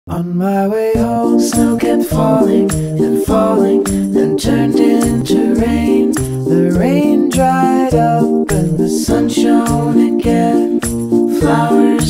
On my way home, snow kept falling and falling and turned into rain. The rain dried up and the sun shone again. Flowers